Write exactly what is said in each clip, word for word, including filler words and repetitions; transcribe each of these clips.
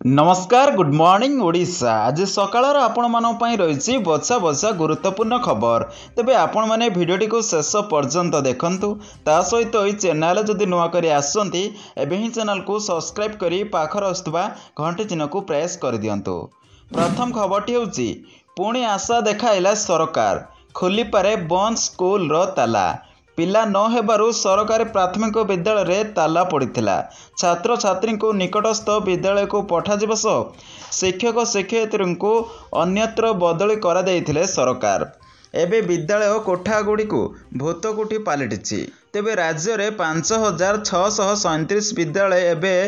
नमस्कार good morning Odisha. आज सकाळर आपण मानन पई रहिछि बछा बछा गुरुत्वपूर्ण खबर। तेबे आपण माने भिडियोटी को शेष पर्यंत देखंतु। ता सहित ई चैनल जदि नुआ करी आसंती एबे ही चैनल को सब्सक्राइब करी पाखर आस्तबा घंटी चिन्ह को प्रेस कर दियंतु। प्रथम खबरटी होछि पुणी आशा देखाइला सरकार खोली पारे बंद स्कूल रो ताला। पिला न हेबारु सरकारी प्राथमिक विद्यालय रे ताला पड़िथिला। छात्र छात्री को निकटस्थ विद्यालय को पठाଯିबा सह शिक्षक शिक्षयित्री को अन्यत्र बदली करा दैथिले सरकार। एबे विद्यालय कोठा गुड़ी को भूत कोठी पलटिछि। तेबे राज्य में पांच हजार छःशह सैंतीस विद्यालय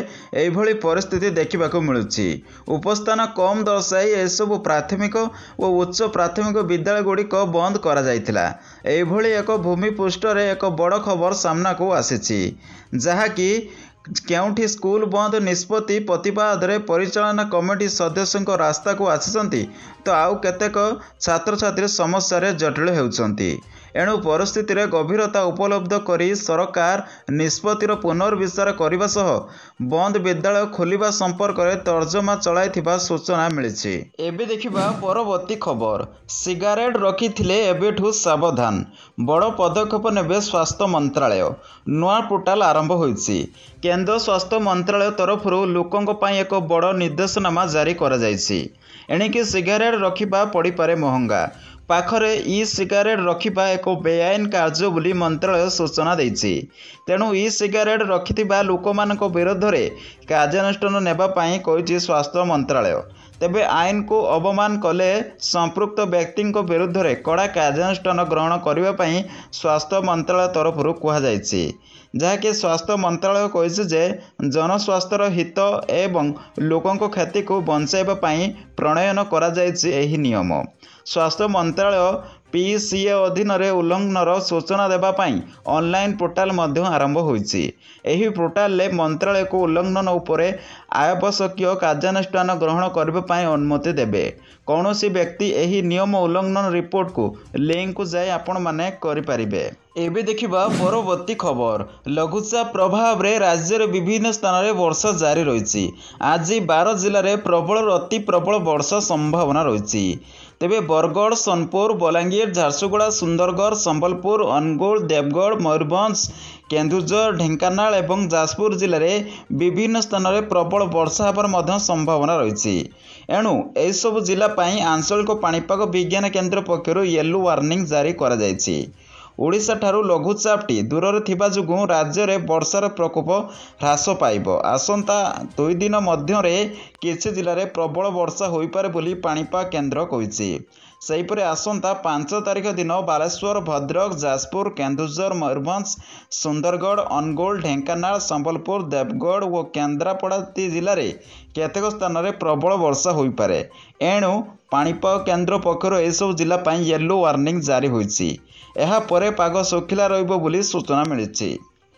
एभली परिस्थिति देखा मिलुछि। उपस्थान कम दर्शाई एसबु प्राथमिक और उच्च प्राथमिक विद्यालय गुड़िक बंद करा जायतिला। एभली एक भूमिपृष्ठ रे एक बड़ खबर सामना को आसीछि जहाँकि केउठी स्कूल बंद निष्पत्ति प्रतिवाद रे परिचालना कमिटी सदस्यों रास्ता को आसिसंती तो आउ केतेक छात्र छात्री समस्या रे जटिल हेउचंती। एणु परिस्थिति रे गभीरता उपलब्ध करी सरकार निष्पत्तिर पुनर्विचार करने सह बंद विद्यालय खोलिबा संपर्क में तर्जमा चलाइथिबा सूचना मिली। एबे देखिबा परवर्ती खबर। सिगारेट रखिथिले एबेठू सावधान बड़ पदक्षेप नेबे स्वास्थ्य मंत्रालय। नुआ पोर्टाल आरंभ होइछि। केंद्र स्वास्थ्य मंत्रालय तरफ लोकों पाई एक बड़ निर्देशनामा जारी करा जाइछि। एणिकी सिगारेट रखिबा पड़ी पारे महंगा। पाखरे ई सिगारेट रखिबा एक बेआईन कार्य बोली मंत्रालय सूचना देछि। तेणु ई सिगारेट रखिथिबा लोकमानक विरोध में कार्यानुष्ठान नेबा पाई कहिछि स्वास्थ्य मंत्रालय। तेबे आईन को अवमान कले संपृक्त व्यक्ति विरुद्ध में कड़ा कार्यानुष्ठान ग्रहण करने पाई स्वास्थ्य मंत्रालय तरफ कहा जाइछि। जहाँकि स्वास्थ्य मंत्रालय कहिछि जे जनस्वास्थ्यर हित एवं लोकों क्षति को बंचाइबा पाई प्रणयन करा जाइछि एही नियम। स्वास्थ्य मंत्रालय पीसीए अधीन रे उल्लंघनर सूचना देबा पाई ऑनलाइन पोर्टाल मध्य आरंभ होइछि। एही पोर्टाल ले मंत्रालय को उल्लंघन उपरे आवश्यक कार्यानुष्ठान ग्रहण करबा पाई अनुमति देबे। कौनसी व्यक्ति एही नियम उल्लंघन रिपोर्ट को लिंक को जाय आपण माने करि परिबे। एबे देखिबा परवर्ती खबर। लघुचाप प्रभाव रे राज्य रे विभिन्न स्थान रे वर्षा जारी रहिछि। आज बारह जिले रे प्रबल अति प्रबल वर्षा संभावना रहिछि। तेबे बरगढ़ सोनपुर बलांगीर झारसुगुड़ा सुंदरगढ़ संबलपुर अनुगुल देवगढ़ मयूरभंज केन्दुझर ढेंकानाल एवं जाजपुर जिले में विभिन्न स्थान में प्रबल वर्षा होबार मध्य संभावना रही। एणु यह सब जिला पाई आंचलिक पाणीपाग विज्ञान केन्द्र पक्षर येलो वार्निंग जारी करा जायछि। ओडिशा ठारू लघुचापटी दूर थिबा जुगु राज्य में वर्षार प्रकोप ह्रास पाइब। आसंता दुई दिन मध्य किछि जिले में प्रबल वर्षा होई पारे बोली पाणीपाग केन्द्र कहिछि। सेहीपरि आसंता पांच तारिख दिन बालेश्वर भद्रक जाजपुर केन्दुझर मयूरभंज सुंदरगढ़ अनुगुल ढेंकानाल संबलपुर देवगढ़ और केन्द्रापड़ा जिले में केतेक स्थान में प्रबल वर्षा होई पारे। एणु पाणीपाग केन्द्र पक्षर एसबु जिला पाई येलो वार्निंग जारी होइछि। एहा परे पाग सुखिला रहिबो बोली सूचना मिलिछि।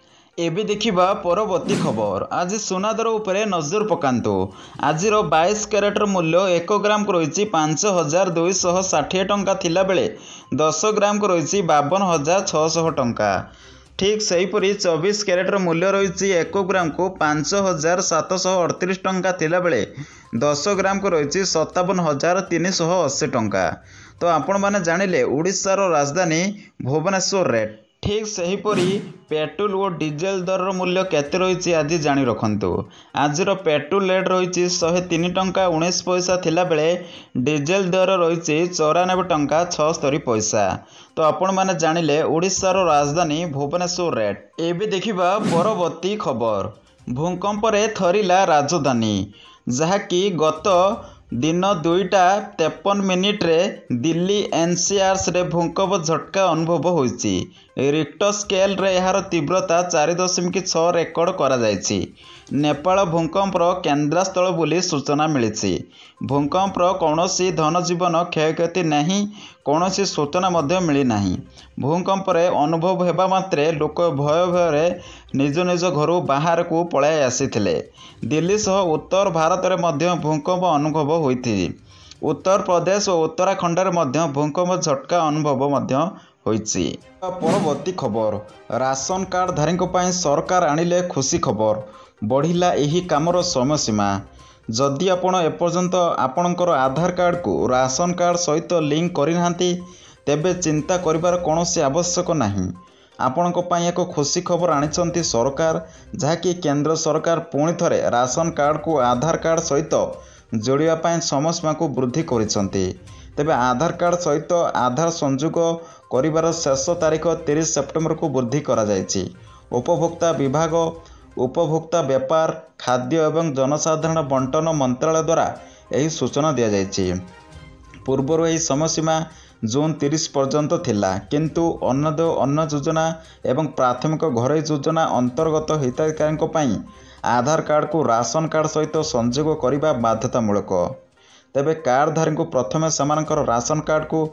एबे देखिबा परवर्ती खबर। आज सुना दर उपरे नजर पकांतु। आजिर बाईस कैरेटर मूल्य एक ग्राम को रही पांच हजार दुईश षाठी टंका थिला बेले दस ग्राम को रही बावन हजार छःशह टंका। ठीक सेहीपरि चौबीस कैरेटर मूल्य रही एक ग्राम को पांच हजार सातश अड़तीस टंका थिला बेले दस ग्राम को रही सतावन हजार तीन शह अशी टंका। तो आपण माने जानिले ओडिशार राजधानी भुवनेश्वर रेट। ठीक सेहीपरि पेट्रोल और डीजेल दर मूल्य केते रही आज जानी रखंतु। आजर पेट्रोल रेट रही शहे तीन टंका उन्नीस पैसा थिला बेले डीजेल दर रही चौरानबे टंका छस्तरी पैसा। तो आपण माने जानिले ओडिशार राजधानी भुवनेश्वर रेट। एबे देखिबा परवर्ती खबर। भूकंप रे थरिला राजधानी जहाँकि गत दिन दुईटा तेपन मिनिट रे दिल्ली एनसीआर रे भूकंप झटका अनुभव होइछि। रिक्टर स्केल रे यार तीव्रता चार दशमिक छः रेकर्ड करा जायछि। नेपाल भूकंपर केन्द्रस्थल बोली सूचना मिली। भूकंपर कौनसी धनजीवन क्षयक्षति नहीं कौनसी सूचना मध्य मिली नहीं। भूकंप रे अनुभव हेबा मात्रे लोक भय भय निज निज घर बाहर को पलाई आसीथिले। दिल्ली सह उत्तर भारत में मध्य भूकंप अनुभव होइथि। उत्तर प्रदेश और उत्तराखंड में मध्य भूकंप झटका अनुभव मध्य होइछि। परवर्ती खबर। राशन कार्ड धारी सरकार आनिले खुशी खबर। बढ़िला एही कामर समयसीमा। जदि आपण एपर्यंत आपणकर आधार कार्ड को राशन कार्ड सहित लिंक करनाहांती तेबे चिंता करिवार कौनसी आवश्यक नहीं। आपणक पई एक खुशी खबर आनिचंती सरकार, जहाँकि केंद्र सरकार पुणी थरे राशन कार्ड को आधार कार्ड सहित जोड़िया पई समय सीमा को वृद्धि करिसंती। तेबे आधार कार्ड सहित आधार संयोग करिवार शेष तारीख तीस सेप्टेम्बर को वृद्धि करा जायछि। उपभोक्ता विभाग, उपभोक्ता व्यापार, खाद्य एवं जनसाधारण बंटन मंत्रालय द्वारा यही सूचना दि जायछि। पूर्वर यही समय सीमा जून तीस पर्यंत थिला, किंतु अन्नोदय अन्न योजना एवं प्राथमिक घरोई योजना अंतर्गत हिताधिकारियों पई आधार कार्ड को राशन कार्ड सहित संयोग करने बाध्यतामूलक। तेबे कार्डधारी को प्रथमे सेमानकर राशन कार्ड को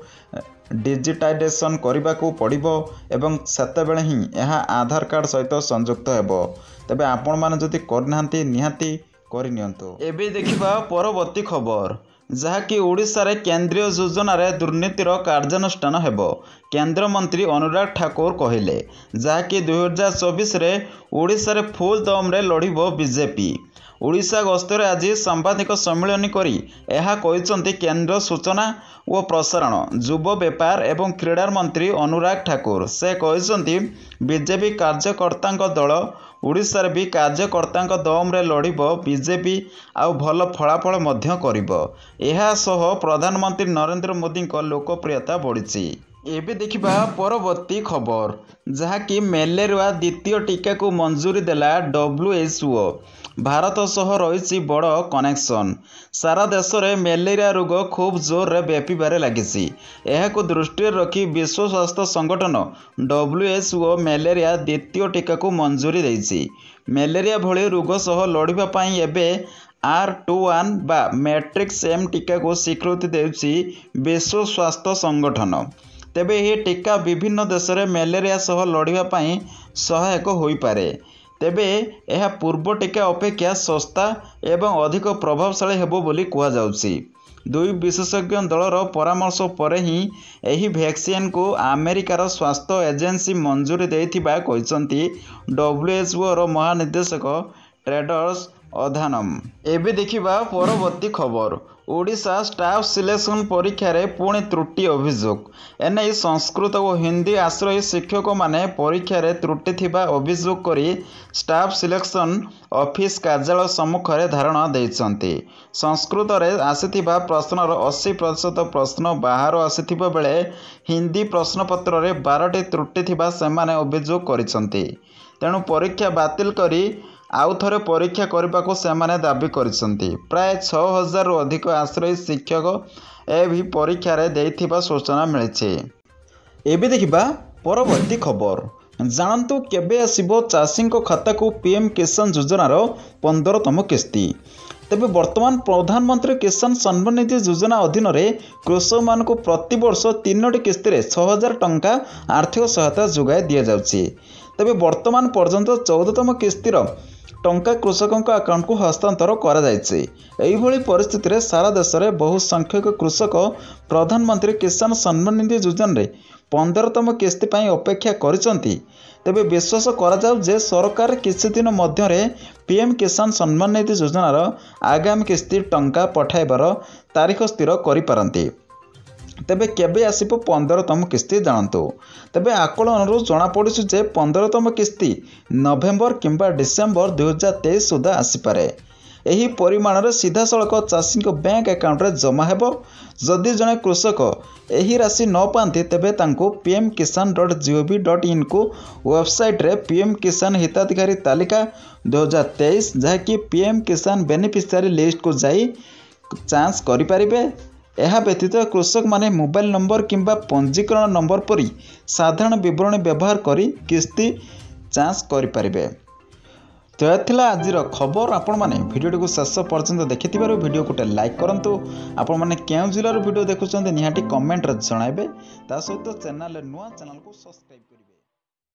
डिजिटाइजेशन करने को पड़िबो एवं सेतेबेले ही यह आधार कार्ड सहित संयुक्त हेबो। तेबे आपण माने जदि करनाहांती निहाती करनियंतु। एबे देखिबा परवर्ती खबर, जहाँकि ओडिशा रे केंद्रीय योजना रे दुर्नीतिर कार्यानुष्ठान हेबो। केंद्र मंत्री अनुराग ठाकुर कहिले, जहाँकि दुई हजार चौबीस रे ओडिशा रे फुल दम रे लड़िबो बीजेपी। ओडिशा गस्तर आज सांबादिक सम्मेलन करी यह कहते केंद्र सूचना और प्रसारण, युव व्यापार एवं क्रीड़ा मंत्री अनुराग ठाकुर। से कहते बीजेपी कार्यकर्ता दल ओडिशा रे भी कार्यकर्ता दम रे लड़िबो बीजेपी आउ भल फलाफल मध्य करिबो। एहा सह प्रधानमंत्री नरेंद्र मोदी को लोकप्रियता बढ़ी। एबे देखिबा परवर्ती खबर, जहाँकि मेलेरिया द्वितीय टीका को मंजूरी देला डब्ल्यूएचओ। भारत सह रही बड़ कनेक्शन। सारा देश में मेलेरिया रोग खूब जोर रे व्यापीबारे लगिछि। एहाको दृष्टि रखी विश्व स्वास्थ्य संगठन डब्ल्यूएचओ मेलेरिया द्वितीय टीका को मंजूरी देछि। मेलेरिया भली रोग सह लड़िबा पई एबे आर टू वन बा मैट्रिक्स एम टीका को स्वीकृति देछि विश्व स्वास्थ्य संगठन। तेबे यह टीका विभिन्न देश में मेलेरिया सह लड़िबा पई सहायक होई पारे। तेबे यह पूर्व टीका अपेक्षा सस्ता एवं अधिक प्रभावशाली हेबो बोली कहा जाउछि। दुई विशेषज्ञ दलर परामर्श पर ही यही वैक्सीन को अमेरिकार स्वास्थ्य एजेंसी मंजूरी देथिबा कहिसंती डब्ल्यूएचओ रो महानिर्देशक टेड्रोस अधानम। एबे देखिबा परवर्ती खबर, ओडिशा स्टाफ सिलेक्शन परीक्षा रे पुणी त्रुटि अभियोग। एने संस्कृत और हिंदी आश्रयी शिक्षक माने परीक्षा रे त्रुटि थिबा अभियोग करी स्टाफ सिलेक्शन ऑफिस कार्यालय सम्मुख रे धारणा दैछंती। संस्कृत रे आसीथिबा प्रश्नर अस्सी प्रतिशत प्रश्न बाहर आसीथिबा बेले हिंदी प्रश्नपत्र रे बारह त्रुटि थिबा सेमाने अभियोग करिसंती। तेणु परीक्षा बातिल करी आउ थरे परीक्षा करने को सेमाने दाबी करिसंती। प्राय छह हजार रु अधिक आश्रयी शिक्षक ए भी परीक्षा रे देइथिबा सूचना मिलिছে। एबे देखिबा परवर्ती खबर, जानतु केबे आसीबो चाषी खाता को पीएम किसान योजनार पंद्रहतम किस्ती। तेबे वर्तमान प्रधानमंत्री किसान सम्मान निधि योजना अधीन रे कृषक मान को प्रति वर्ष तीनोटी किस्ती रे छह हजार टंका आर्थिक सहायता जोगाई दिया जाउछि। तेबे वर्तमान पर्यंत चौदहतम किस्तीर टंका कृषकों अकाउंट को हस्तांतर करा जायछि। एही भली परिस्थिति रे सारा देश में बहु संख्यक कृषक प्रधानमंत्री किसान सम्मान निधि योजना रे पंद्रहतम किस्ती पई अपेक्षा करिसंती। तेबे विश्वास करा जाउ जे सरकार किछि दिन मध्य रे पीएम किसान सम्मान निधि योजनार आगामी किस्ती टंका पठाइबार तारीख स्थिर करि पारंती। तेबे केबे आसीबो पंद्रहतम किस्ती जानतु। तेबे आकलन जनापड़ी जे पंद्रहतम किस्ती नवेम्बर किंबा डिसेम्बर दुई हजार तेईस सुधा आसीपारे। यही परिमाण रे सीधा सड़क चाषी बैंक अकाउंट रे जमा हेबो। जदि जने कृषक यही राशि न पाती तेबे तांको पीएम किसान डॉट जीओवी डॉट इन को वेबसाइट रे पीएम किसान हिताधिकारी तालिका दुई हजार तेईस जहाँकि पीएम किसान बेनिफिशियरी लिस्ट को जाई जांच करि परिबे। यह व्यतीत कृषक माने मोबाइल नंबर किंबा पंजीकरण नंबर परी साधारण विवरणी व्यवहार करी किस्ती जांच करि परिबे। तो यह थिला आजिर खबर। आपण माने भिडियो को शेष पर्यंत देखिथिबारु भिडियो को लाइक करंतु। आपण माने केउ जिल्लार भिडियो देखुछन्ते निहाटी कमेंट रे जणाइबे। ता सहित चैनल नुआ चैनल को सब्सक्राइब करिबे।